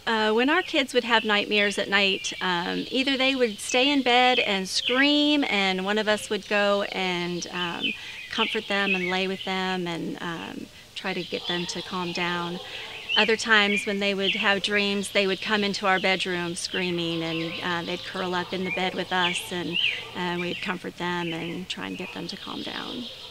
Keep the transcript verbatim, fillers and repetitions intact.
Uh, when our kids would have nightmares at night, um, either they would stay in bed and scream, and one of us would go and um, comfort them and lay with them and um, try to get them to calm down. Other times when they would have dreams, they would come into our bedroom screaming, and uh, they'd curl up in the bed with us, and uh, we'd comfort them and try and get them to calm down.